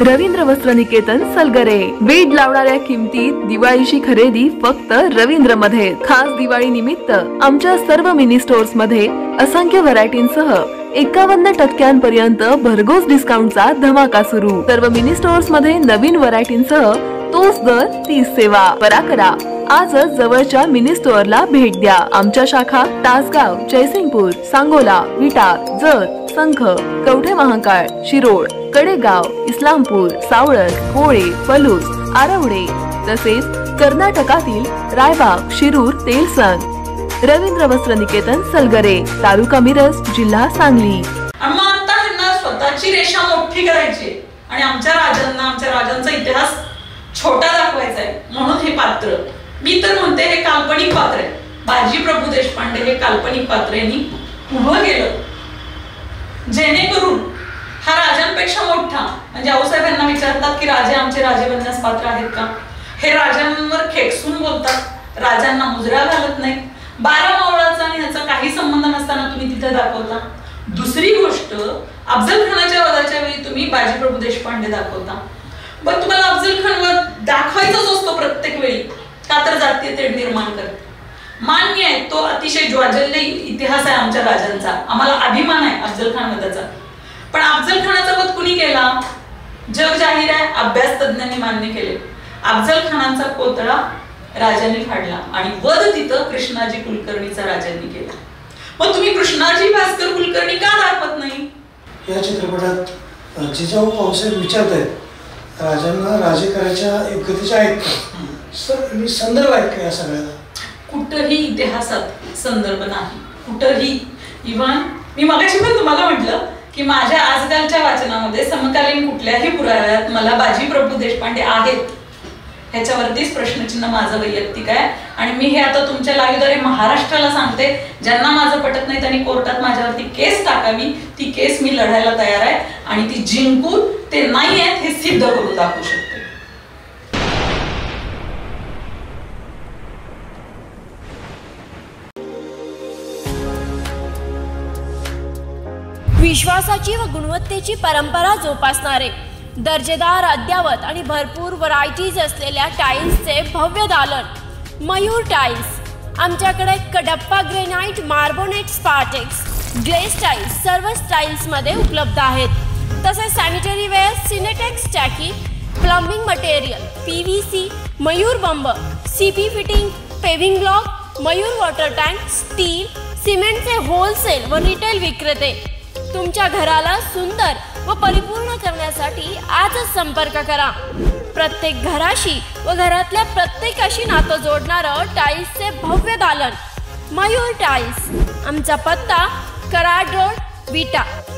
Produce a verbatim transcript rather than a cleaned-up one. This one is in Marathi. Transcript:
रवींद्र वस्त्र निकेतन सलगरे। वेड लावणाऱ्या किमतीत दिवाळीची खरेदी फक्त रवींद्र मध्ये। खास दिवाळी निमित्त आमच्या सर्व मिनी स्टोर्स मध्ये असंख्य व्हरायटींसह एकावन्न टक्क्यांपर्यंत भरघोस डिस्काउंटचा धमाका सुरू। सर्व मिनी स्टोर्स मध्ये नवीन व्हरायटींसह तोच दर तीस सेवा। त्वरा करा, आजच जवळच्या मिनी स्टोअरला भेट द्या। आमच्या शाखा तासगाव, जयसिंगपूर, सांगोला, विटा, जत, संख, कवठे महांकाळ, शिरोळ, कडेगाव, इस्लामपूर, सावळज, होळे, पलूस, आरवडे तसेच कर्नाटकातील रायबाग, शिरूर, तेलसंग। रवींद्र वस्त्र निकेतन सलगरे, तालुका मिरज, जिल्हा सांगली। आम्हा आता ह्यांना स्वतःची रेषा मोठी करायची आणि आमच्या राजांना आमच्या राजांचा इतिहास छोटा दाखवायचा आहे म्हणून हे पात्र, मी तर म्हणते हे काल्पनिक पात्र आहे। बाजी प्रभू देशपांडे हे काल्पनिक पात्र यांनी उभं केलं जेणेकरून हा राजांपेक्षा मोठा, म्हणजे आऊसाहेब यांना विचारतात की राजे आमचे राजे बनण्यास पात्र आहेत का? हे राजांवर खेकसून बोलतात, राजांना मुजरा घालत नाही। बारा मावळाचा आणि ह्याचा काही संबंध नसताना तुम्ही तिथे दाखवता। दुसरी गोष्ट, अफजल खानाच्या वधाच्या वेळी तुम्ही बाजी प्रभू देशपांडे दाखवता। पण तुम्हाला अफजल खान वध दाखवायचाच असतो प्रत्येक वेळी, का तर जातीय तेढ निर्माण करते। मान्य आहे, तो अतिशय ज्वाजल्य इतिहास आहे आमच्या राजांचा, आम्हाला अभिमान आहे अफजल खान वधाचा। पण अफजल खानाचा वध कुणी केला? जग जाहीर आहे, अभ्यास तज्ञांनी मान्य केले। अफजल खानाचा कोतळा राजांनी फाडला आणि वध तिथं कृष्णाजी कुलकर्णीचा राजांनी केला। मग तुम्ही कृष्णाजी भास्कर कुलकर्णी का दाखवत नाही? या चित्रपटात जिजाऊ पावसाहेब विचारतायत राजांना राजे करायच्या योग्यतेच्या आहेत का? सर मी संदर्भ आहेत का या सगळ्याला? कुठंही इतिहासात संदर्भ नाही, कुठंही। इव्हन मी मगाशी पण तुम्हाला म्हटलं की माझ्या आजकालच्या वाचनामध्ये समकालीन कुठल्याही पुराव्यात मला बाजी प्रभू देशपांडे आहेत ह्याच्यावरतीच प्रश्नचिन्ह माझं वैयक्तिक आहे। आणि मी हे आता तुमच्या लाईव्हद्वारे महाराष्ट्राला सांगते, ज्यांना माझं पटत नाही त्यांनी कोर्टात माझ्यावरती केस टाकावी, ती केस मी लढायला तयार आहे आणि ती जिंकून ते नाही आहेत हे सिद्ध करून दाखवू शकते। विश्वासाची व गुणवत्तेची परंपरा जोपासणारे, दर्जेदार, अद्यावत आणि भरपूर व्हरायटीज असलेल्या टाइल्सचे भव्य दालन मयूर टाइल्स। आमच्याकडे Kadappa granite, marbonate, Spartex, glaze tiles सर्व स्टाईल्समध्ये उपलब्ध आहेत। तसेच सॅनिटरी वेअर, सिनेटेक्स टाकी, plumbing material, P V C, Mayur बंब, C P fitting, paving block, Mayur water tank, steel, सिमेंटचे होलसेल व रिटेल विक्रेते। तुमच्या घराला सुंदर व परिपूर्ण करण्यासाठी आजच संपर्क करा। प्रत्येक घराशी व घरातल्या प्रत्येकाशी नातं जोडणारं टाइल्सचे भव्य दालन मयूर टाइल्स। आमचा पत्ता कराड रोड, विटा।